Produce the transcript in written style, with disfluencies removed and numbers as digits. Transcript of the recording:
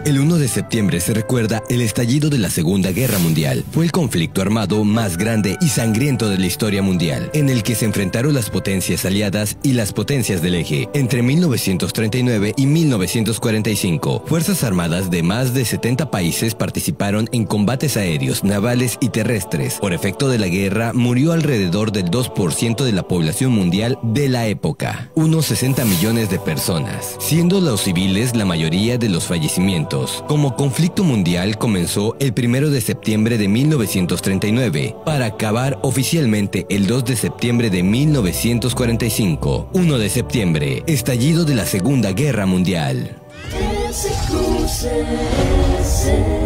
El 1 de septiembre se recuerda el estallido de la Segunda Guerra Mundial. Fue el conflicto armado más grande y sangriento de la historia mundial, en el que se enfrentaron las potencias aliadas y las potencias del eje. Entre 1939 y 1945, Fuerzas Armadas de más de 70 países participaron en combates aéreos, navales y terrestres. Por efecto de la guerra, murió alrededor del 2% de la población mundial de la época, unos 60 millones de personas, siendo los civiles la mayoría de los fallecimientos. Como conflicto mundial comenzó el 1 de septiembre de 1939 para acabar oficialmente el 2 de septiembre de 1945. 1 de septiembre, estallido de la Segunda Guerra Mundial.